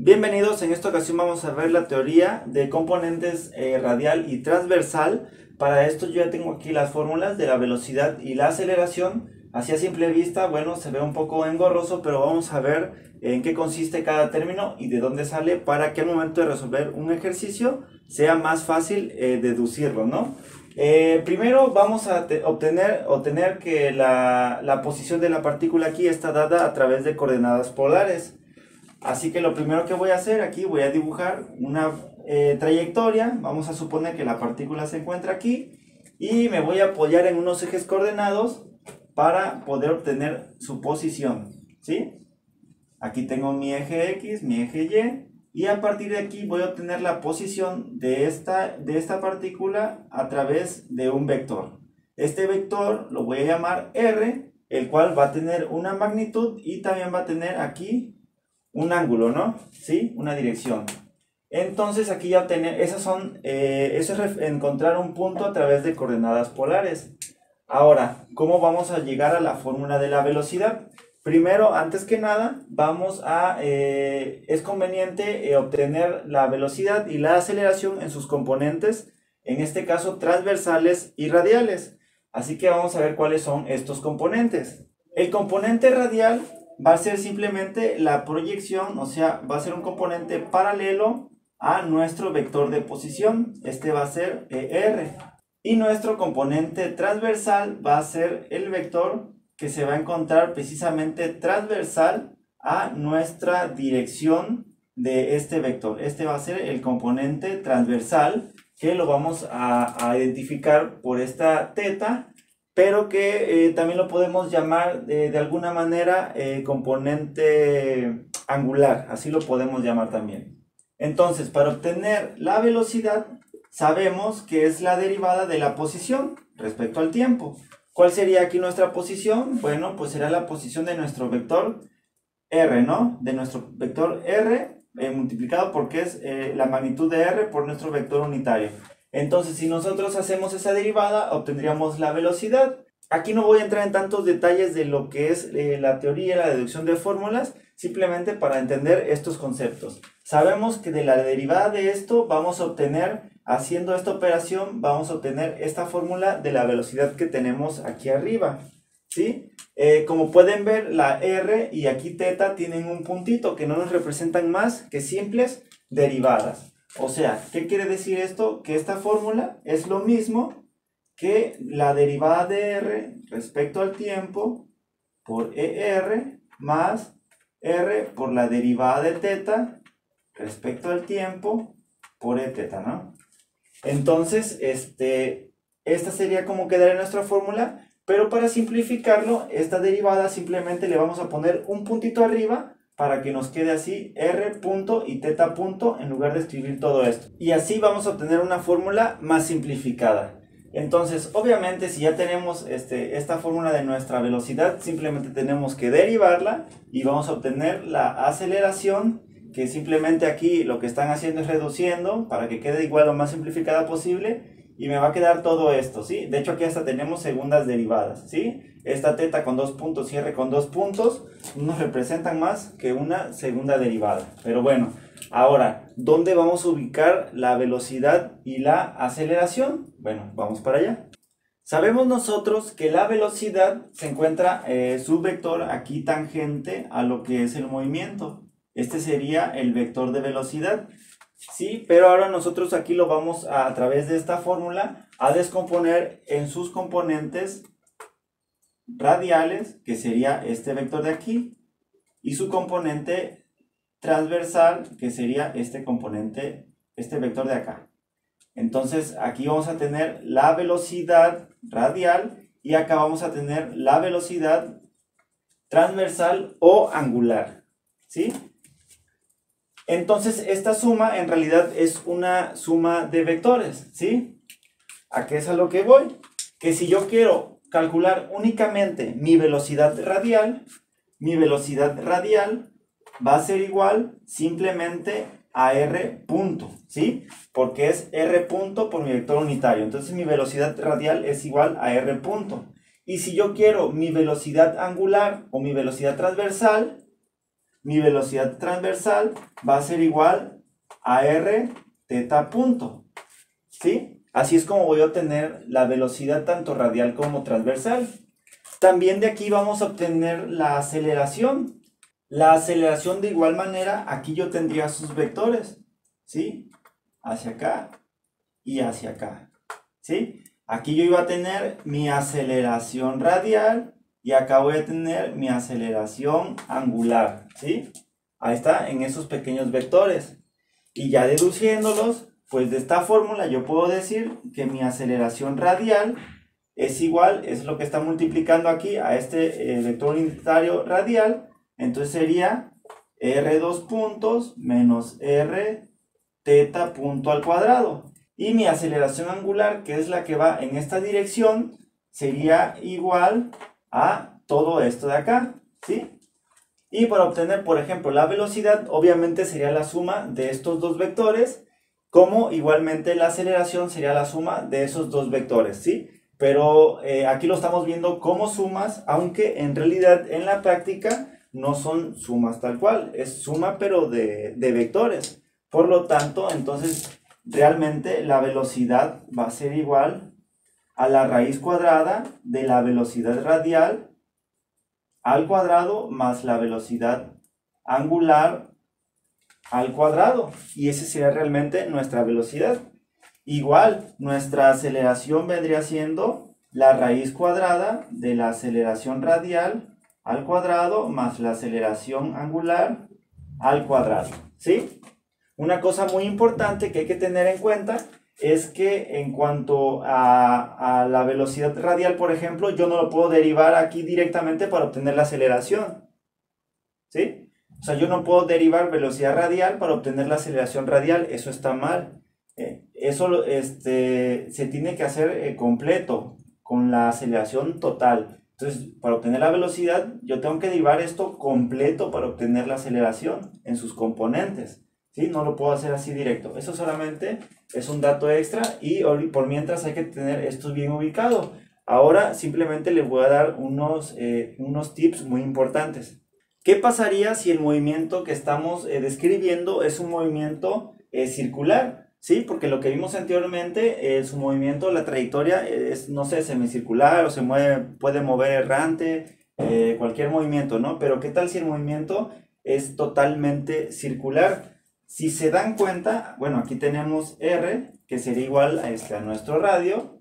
Bienvenidos, en esta ocasión vamos a ver la teoría de componentes radial y transversal. Para esto yo ya tengo aquí las fórmulas de la velocidad y la aceleración. Así a simple vista, bueno, se ve un poco engorroso, pero vamos a ver en qué consiste cada término y de dónde sale para que al momento de resolver un ejercicio sea más fácil deducirlo, ¿no? Primero vamos a obtener que la posición de la partícula aquí está dada a través de coordenadas polares. Así que lo primero que voy a hacer aquí, voy a dibujar una trayectoria. Vamos a suponer que la partícula se encuentra aquí y me voy a apoyar en unos ejes coordenados para poder obtener su posición, ¿sí? Aquí tengo mi eje X, mi eje Y a partir de aquí voy a obtener la posición de esta partícula a través de un vector. Este vector lo voy a llamar R, el cual va a tener una magnitud y también va a tener aquí un ángulo, ¿no? ¿Sí? Una dirección. Entonces aquí ya obtener, eso es encontrar un punto a través de coordenadas polares. Ahora, ¿cómo vamos a llegar a la fórmula de la velocidad? Primero, antes que nada, es conveniente obtener la velocidad y la aceleración en sus componentes, en este caso transversales y radiales. Así que vamos a ver cuáles son estos componentes. El componente radial va a ser simplemente la proyección, o sea, va a ser un componente paralelo a nuestro vector de posición. Este va a ser ER. Y nuestro componente transversal va a ser el vector que se va a encontrar precisamente transversal a nuestra dirección de este vector. Este va a ser el componente transversal, que lo vamos a identificar por esta teta, pero que también lo podemos llamar de alguna manera componente angular, así lo podemos llamar también. Entonces, para obtener la velocidad, sabemos que es la derivada de la posición respecto al tiempo. ¿Cuál sería aquí nuestra posición? Bueno, pues será la posición de nuestro vector R, ¿no? De nuestro vector R multiplicado porque es la magnitud de R por nuestro vector unitario. Entonces, si nosotros hacemos esa derivada, obtendríamos la velocidad. Aquí no voy a entrar en tantos detalles de lo que es la teoría, la deducción de fórmulas, simplemente para entender estos conceptos. Sabemos que de la derivada de esto vamos a obtener, haciendo esta operación, vamos a obtener esta fórmula de la velocidad que tenemos aquí arriba, ¿sí? Como pueden ver, la R y aquí teta tienen un puntito que no nos representan más que simples derivadas. O sea, ¿qué quiere decir esto? Que esta fórmula es lo mismo que la derivada de R respecto al tiempo por ER más R por la derivada de teta respecto al tiempo por E teta, ¿no? Entonces, esta sería como quedaría nuestra fórmula, pero para simplificarlo, esta derivada simplemente le vamos a poner un puntito arriba para que nos quede así R punto y teta punto en lugar de escribir todo esto. Y así vamos a obtener una fórmula más simplificada. Entonces, obviamente, si ya tenemos esta fórmula de nuestra velocidad, simplemente tenemos que derivarla y vamos a obtener la aceleración, que simplemente aquí lo que están haciendo es reduciendo para que quede igual o más simplificada posible. Y me va a quedar todo esto, ¿sí? De hecho, aquí hasta tenemos segundas derivadas, ¿sí? Esta teta con 2 puntos y R con 2 puntos nos representan más que una segunda derivada. Pero bueno, ahora, ¿dónde vamos a ubicar la velocidad y la aceleración? Bueno, vamos para allá. Sabemos nosotros que la velocidad se encuentra su vector aquí tangente a lo que es el movimiento. Este sería el vector de velocidad. Sí, pero ahora nosotros aquí lo vamos a través de esta fórmula a descomponer en sus componentes radiales, que sería este vector de aquí, y su componente transversal, que sería este vector de acá. Entonces aquí vamos a tener la velocidad radial y acá vamos a tener la velocidad transversal o angular, ¿sí? Entonces, esta suma en realidad es una suma de vectores, ¿sí? ¿A qué es a lo que voy? Que si yo quiero calcular únicamente mi velocidad radial va a ser igual simplemente a R punto, ¿sí? Porque es R punto por mi vector unitario. Entonces, mi velocidad radial es igual a R punto. Y si yo quiero mi velocidad angular o mi velocidad transversal, mi velocidad transversal va a ser igual a r teta punto, ¿sí? Así es como voy a obtener la velocidad tanto radial como transversal. También de aquí vamos a obtener la aceleración. La aceleración de igual manera, aquí yo tendría sus vectores, ¿sí? Hacia acá y hacia acá, ¿sí? Aquí yo iba a tener mi aceleración radial y acá voy a tener mi aceleración angular, ¿sí? Ahí está, en esos pequeños vectores. Y ya deduciéndolos, pues de esta fórmula yo puedo decir que mi aceleración radial es igual, es lo que está multiplicando aquí a este vector unitario radial. Entonces sería r2 puntos menos r teta punto al cuadrado. Y mi aceleración angular, que es la que va en esta dirección, sería igual a todo esto de acá, ¿sí? Y para obtener, por ejemplo, la velocidad, obviamente sería la suma de estos dos vectores, como igualmente la aceleración sería la suma de esos dos vectores, ¿sí? Pero aquí lo estamos viendo como sumas, aunque en realidad en la práctica no son sumas tal cual, es suma pero de vectores. Por lo tanto, entonces, realmente la velocidad va a ser igual a la raíz cuadrada de la velocidad radial al cuadrado más la velocidad angular al cuadrado. Y esa sería realmente nuestra velocidad. Igual, nuestra aceleración vendría siendo la raíz cuadrada de la aceleración radial al cuadrado más la aceleración angular al cuadrado, ¿sí? Una cosa muy importante que hay que tener en cuenta es que en cuanto a la velocidad radial, por ejemplo, yo no lo puedo derivar aquí directamente para obtener la aceleración, ¿sí? O sea, yo no puedo derivar velocidad radial para obtener la aceleración radial, eso está mal. Eso se tiene que hacer completo, con la aceleración total. Entonces, para obtener la velocidad, yo tengo que derivar esto completo para obtener la aceleración en sus componentes, ¿sí? No lo puedo hacer así directo. Eso solamente es un dato extra y por mientras hay que tener esto bien ubicado. Ahora simplemente les voy a dar unos tips muy importantes. ¿Qué pasaría si el movimiento que estamos describiendo es un movimiento circular? Sí, porque lo que vimos anteriormente, su movimiento, la trayectoria es, no sé, semicircular o puede mover errante, cualquier movimiento, ¿no? Pero ¿qué tal si el movimiento es totalmente circular? Si se dan cuenta, bueno, aquí tenemos R, que sería igual a nuestro radio.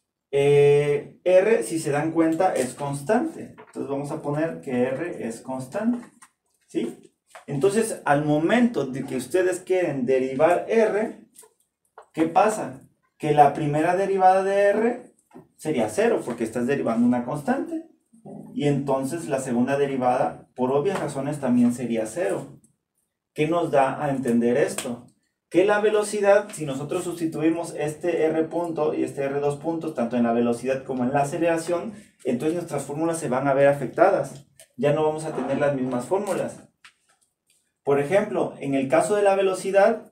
R, si se dan cuenta, es constante. Entonces vamos a poner que R es constante, ¿sí? Entonces, al momento de que ustedes quieren derivar R, ¿qué pasa? Que la primera derivada de R sería 0, porque estás derivando una constante. Y entonces la segunda derivada, por obvias razones, también sería 0. ¿Qué nos da a entender esto? Que la velocidad, si nosotros sustituimos este R punto y este R2 puntos, tanto en la velocidad como en la aceleración, entonces nuestras fórmulas se van a ver afectadas. Ya no vamos a tener las mismas fórmulas. Por ejemplo, en el caso de la velocidad,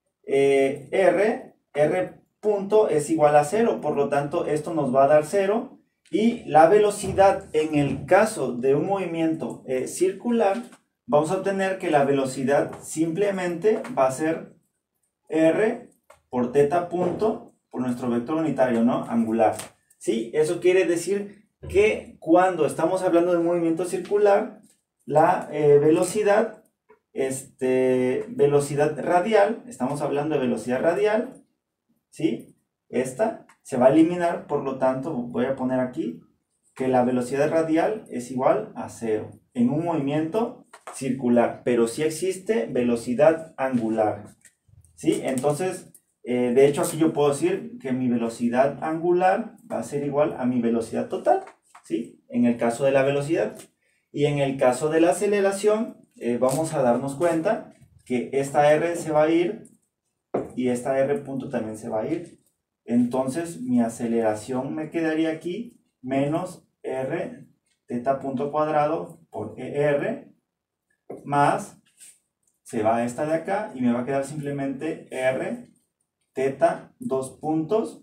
R punto es igual a 0, por lo tanto esto nos va a dar 0. Y la velocidad en el caso de un movimiento circular, vamos a obtener que la velocidad simplemente va a ser R por teta punto por nuestro vector unitario, ¿no? Angular. ¿Sí? Eso quiere decir que cuando estamos hablando de un movimiento circular, la velocidad, velocidad radial, estamos hablando de velocidad radial, ¿sí? Esta se va a eliminar, por lo tanto voy a poner aquí que la velocidad radial es igual a 0 en un movimiento circular, pero sí existe velocidad angular, ¿sí? Entonces, de hecho aquí yo puedo decir que mi velocidad angular va a ser igual a mi velocidad total, ¿sí? En el caso de la velocidad. Y en el caso de la aceleración, vamos a darnos cuenta que esta R se va a ir y esta R punto también se va a ir. Entonces mi aceleración me quedaría aquí menos R teta punto cuadrado por ER más, se va esta de acá y me va a quedar simplemente R teta 2 puntos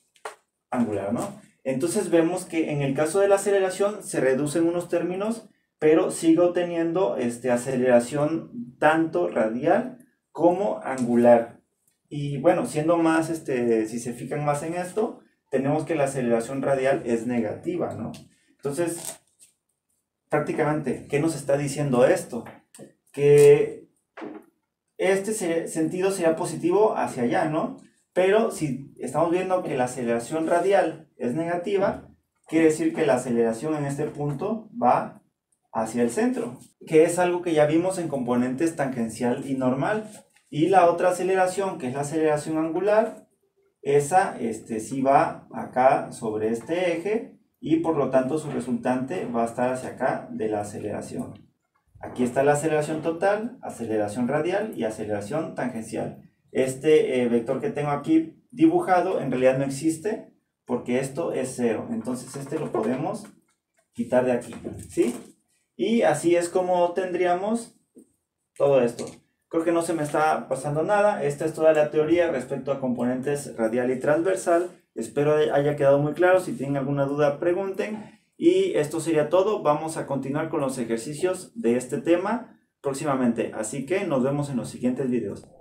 angular, ¿no? Entonces vemos que en el caso de la aceleración se reducen unos términos pero sigo teniendo aceleración tanto radial como angular. Y bueno, siendo más, si se fijan más en esto, tenemos que la aceleración radial es negativa, ¿no? Entonces, prácticamente, ¿qué nos está diciendo esto? Que sentido sería positivo hacia allá, ¿no? Pero si estamos viendo que la aceleración radial es negativa, quiere decir que la aceleración en este punto va hacia el centro, que es algo que ya vimos en componentes tangencial y normal. Y la otra aceleración, que es la aceleración angular, esa sí va acá sobre este eje y por lo tanto su resultante va a estar hacia acá de la aceleración. Aquí está la aceleración total, aceleración radial y aceleración tangencial. Este vector que tengo aquí dibujado en realidad no existe porque esto es cero. Entonces lo podemos quitar de aquí, ¿sí? Y así es como tendríamos todo esto. Creo que no se me está pasando nada. Esta es toda la teoría respecto a componentes radial y transversal. Espero haya quedado muy claro. Si tienen alguna duda, pregunten. Y esto sería todo. Vamos a continuar con los ejercicios de este tema próximamente. Así que nos vemos en los siguientes videos.